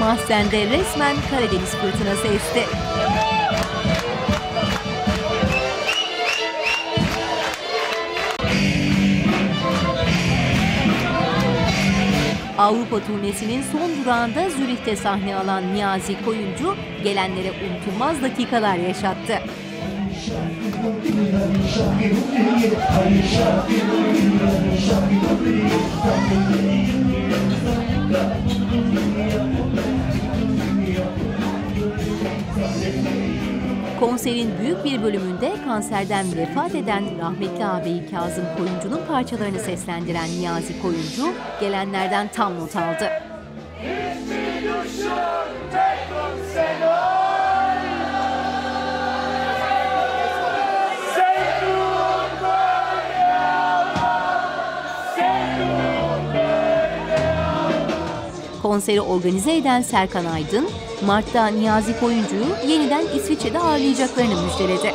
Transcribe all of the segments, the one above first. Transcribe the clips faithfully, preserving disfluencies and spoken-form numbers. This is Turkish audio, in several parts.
Mahzen'de resmen Karadeniz fırtınası esti. Avrupa turnesinin son durağında Zürih'te sahne alan Niyazi Koyuncu gelenlere unutulmaz dakikalar yaşattı. Konserin büyük bir bölümünde kanserden vefat eden rahmetli ağabeyi Kazım Koyuncu'nun parçalarını seslendiren Niyazi Koyuncu gelenlerden tam not aldı. Konseri organize eden Serkan Aydın, Mart'ta Niyazi Koyuncu'yu yeniden İsviçre'de ağırlayacaklarını müjdeledi.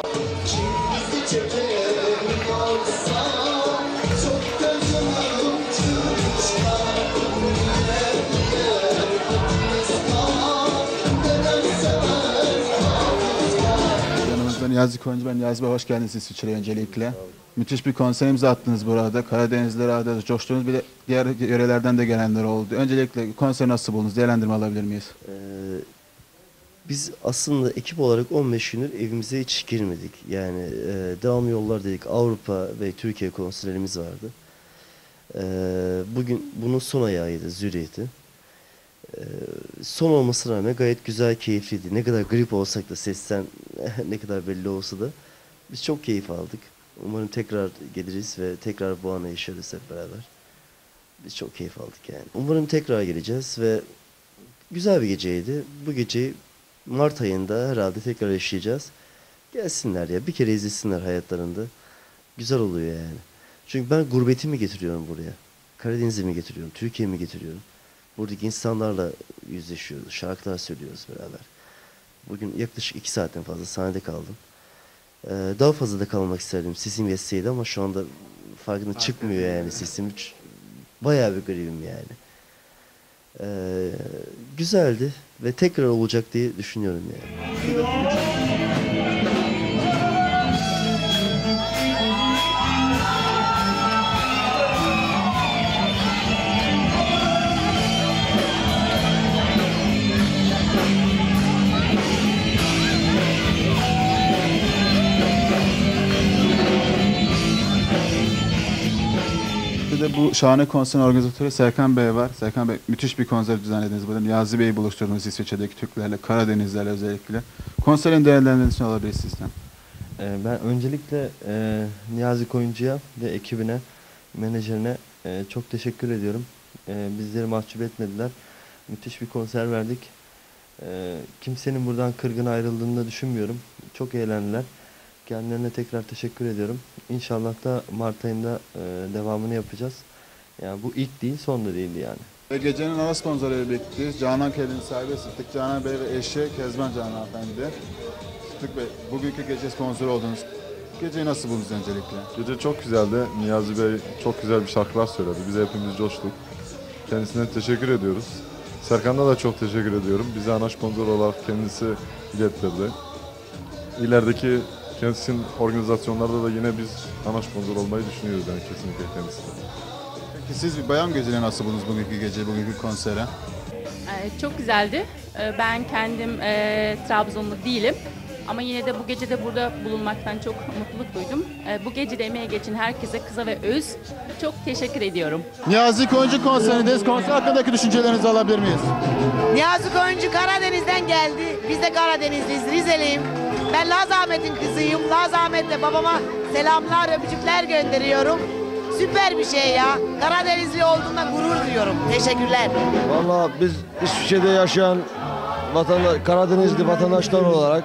Yanımızda Niyazi Koyuncu, ben Niyazi Bey, hoş geldiniz İsviçre'ye öncelikle. Müthiş bir konser imza attınız burada. Karadeniz'de radyoda coştunuz. Bir de diğer yörelerden de gelenler oldu. Öncelikle konseri nasıl buldunuz? Değerlendirme alabilir miyiz? Ee, biz aslında ekip olarak on beş gündür evimize hiç girmedik. Yani e, devam yollar dedik. Avrupa ve Türkiye konserlerimiz vardı. E, bugün bunun son ayağıydı, Zürih'ti. E, son olmasına rağmen gayet güzel, keyifliydi. Ne kadar grip olsak da, sesten ne kadar belli olsa da biz çok keyif aldık. Umarım tekrar geliriz ve tekrar bu anı yaşarız hep beraber. Biz çok keyif aldık yani. Umarım tekrar geleceğiz ve güzel bir geceydi. Bu geceyi Mart ayında herhalde tekrar yaşayacağız. Gelsinler ya, bir kere izlesinler hayatlarında. Güzel oluyor yani. Çünkü ben gurbetimi getiriyorum buraya. Karadeniz'i mi getiriyorum, Türkiye'yi mi getiriyorum? Buradaki insanlarla yüzleşiyoruz, şarkılar söylüyoruz beraber. Bugün yaklaşık iki saatten fazla sahnede kaldım. Ee, daha fazla da kalmak isterdim. Sesim yetseydi ama şu anda farkında çıkmıyor yani sesim. Bayağı bir gribim yani. Ee, güzeldi ve tekrar olacak diye düşünüyorum yani. De bu şahane konserin organizatörü Serkan Bey var. Serkan Bey, müthiş bir konser düzenlediniz burada. Niyazi Bey'i buluşturdunuz İsviçre'deki Türklerle, Karadenizlerle özellikle. Konserin değerlendirmesini alabiliriz sizden. Ee, ben öncelikle e, Niyazi Koyuncu'ya ve ekibine, menajerine e, çok teşekkür ediyorum. E, bizleri mahcup etmediler. Müthiş bir konser verdik. E, kimsenin buradan kırgın ayrıldığını da düşünmüyorum. Çok eğlendiler. Kendilerine tekrar teşekkür ediyorum. İnşallah da Mart ayında e, devamını yapacağız. Yani bu ilk değil, son da değildi yani. Ve gecenin ana sponsoruyla birlikteyiz. Canan Kelly'nin sahibi Sıddık Canan Bey ve eşi Kezban Canan Hanımefendi. Sıddık Bey, bugünkü gece sponsoru oldunuz. Geceyi nasıl buldunuz öncelikle? Gece çok güzeldi. Niyazi Bey çok güzel bir şarkılar söyledi. Biz hepimiz coştuk. Kendisine teşekkür ediyoruz. Serkan'a da çok teşekkür ediyorum. Bize ana sponsor olarak kendisi ilettirdi. İlerideki kendisinin organizasyonlarda da yine biz ana sponsor olmayı düşünüyoruz yani kesinlikle kendisi. Peki siz bir bayan gözüyle nasıl buldunuz bugünkü gece, bugünkü konsere? Ee, çok güzeldi. Ee, ben kendim e, Trabzonlu değilim. Ama yine de bu gecede burada bulunmaktan çok mutluluk duydum. Ee, bu gecede emeği geçen herkese, kıza ve öz çok teşekkür ediyorum. Niyazi Koyuncu konserindeyiz. Konser hakkındaki düşüncelerinizi alabilir miyiz? Niyazi Koyuncu Karadeniz'den geldi. Biz de Karadenizliyiz, Rizeliyim. Ben Laz Ahmet'in kızıyım. Laz Ahmet'le babama selamlar, öpücükler gönderiyorum. Süper bir şey ya. Karadenizli olduğumdan gurur duyuyorum. Teşekkürler. Vallahi biz İsviçre'de yaşayan vatandaş, Karadenizli vatandaşlar olarak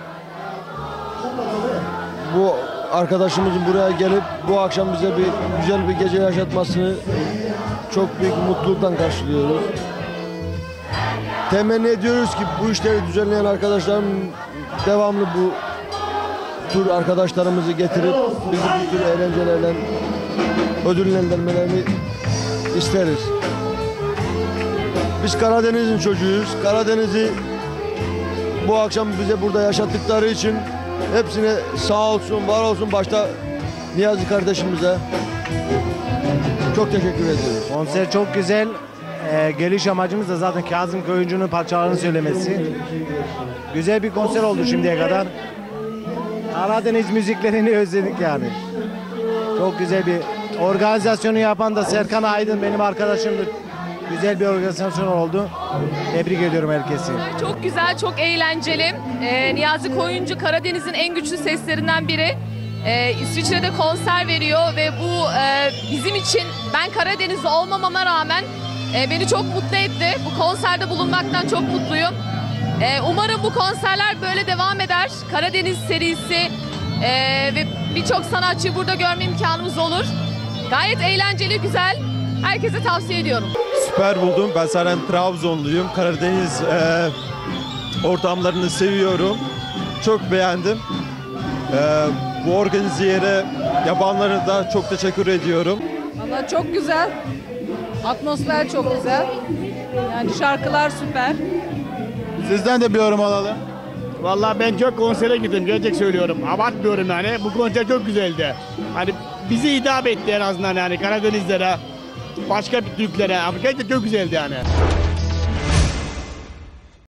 bu arkadaşımızın buraya gelip bu akşam bize bir güzel bir gece yaşatmasını çok büyük mutluluktan karşılıyoruz. Temenni ediyoruz ki bu işleri düzenleyen arkadaşlarım devamlı bu tür arkadaşlarımızı getirip bizi bu tür eğlencelerden ödüllendirmelerini isteriz. Biz Karadeniz'in çocuğuyuz. Karadeniz'i bu akşam bize burada yaşattıkları için hepsine sağ olsun, var olsun, başta Niyazi kardeşimize çok teşekkür ediyoruz. Konser çok güzel. Ee, geliş amacımız da zaten Kazım Koyuncu'nun parçalarını söylemesi. Güzel bir konser oldu şimdiye kadar. Karadeniz müziklerini özledik yani. Çok güzel bir organizasyonu yapan da Serkan Aydın benim arkadaşımdır. Güzel bir organizasyon oldu. Tebrik ediyorum herkesi. Çok güzel, çok eğlenceli. Ee, Niyazi Koyuncu Karadeniz'in en güçlü seslerinden biri. Ee, İsviçre'de konser veriyor ve bu e, bizim için, ben Karadenizli olmamama rağmen e, beni çok mutlu etti. Bu konserde bulunmaktan çok mutluyum. E, umarım bu konserler böyle devam eder. Karadeniz serisi e, ve birçok sanatçıyı burada görme imkanımız olur. Gayet eğlenceli, güzel. Herkese tavsiye ediyorum. Süper buldum. Ben zaten Trabzonluyum. Karadeniz e, ortamlarını seviyorum. Çok beğendim. E, bu organizeye yapanlara da çok teşekkür ediyorum. Valla çok güzel. Atmosfer çok güzel. Yani şarkılar süper. Sizden de bir yorum alalım. Vallahi ben çok konsere gittim, gerçek söylüyorum. Abartmıyorum yani. Bu konser çok güzeldi. Hani bizi hitap etti en azından yani Karadenizlere, başka bir Türklere. Ama gerçekten çok güzeldi yani.